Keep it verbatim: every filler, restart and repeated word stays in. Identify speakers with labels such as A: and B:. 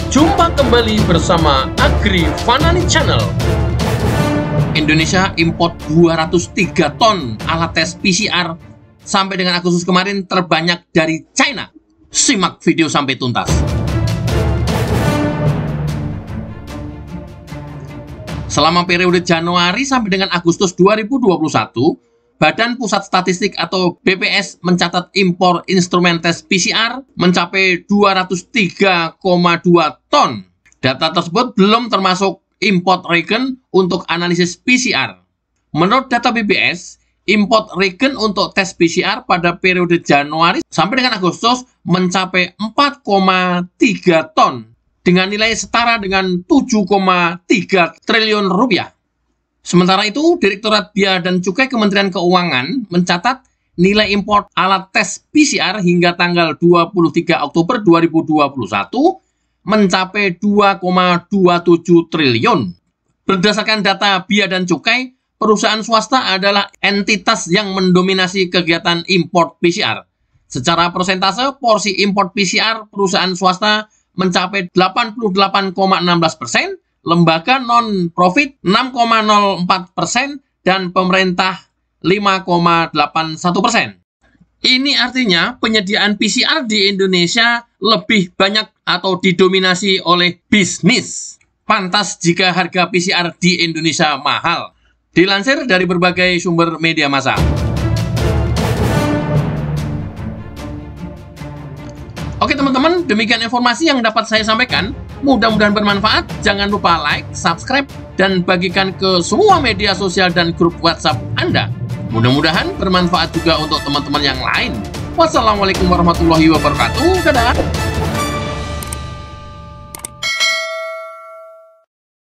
A: Jumpa kembali bersama Agri Fanani Channel. Indonesia import dua ratus tiga ton alat tes P C R sampai dengan Agustus kemarin, terbanyak dari China. Simak video sampai tuntas. Selama periode Januari sampai dengan Agustus dua ribu dua puluh satu, Badan Pusat Statistik atau B P S mencatat impor instrumen tes P C R mencapai dua ratus tiga koma dua ton. Data tersebut belum termasuk import reagen untuk analisis P C R. Menurut data B P S, import reagen untuk tes P C R pada periode Januari sampai dengan Agustus mencapai empat koma tiga ton dengan nilai setara dengan tujuh koma tiga triliun rupiah. Sementara itu, Direktorat Bea dan Cukai Kementerian Keuangan mencatat nilai impor alat tes P C R hingga tanggal dua puluh tiga Oktober dua ribu dua puluh satu mencapai dua koma dua tujuh triliun. Berdasarkan data Bea dan Cukai, perusahaan swasta adalah entitas yang mendominasi kegiatan impor P C R. Secara persentase, porsi impor P C R perusahaan swasta mencapai delapan puluh delapan koma satu enam persen, lembaga non-profit enam koma nol empat persen, dan pemerintah lima koma delapan satu persen. Ini artinya penyediaan P C R di Indonesia lebih banyak atau didominasi oleh bisnis. Pantas jika harga P C R di Indonesia mahal. Dilansir dari berbagai sumber media massa. Oke teman-teman, demikian informasi yang dapat saya sampaikan. Mudah-mudahan bermanfaat. Jangan lupa like, subscribe, dan bagikan ke semua media sosial dan grup WhatsApp Anda. Mudah-mudahan bermanfaat juga untuk teman-teman yang lain. Wassalamualaikum warahmatullahi wabarakatuh. Dadah.